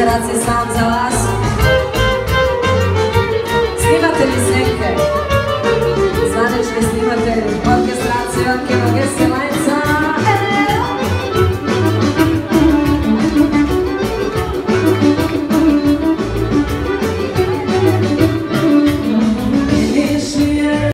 orkestracije sam za vas. Snimatelji snimke, zvanični snimatelji orkestracije Anke Magesela.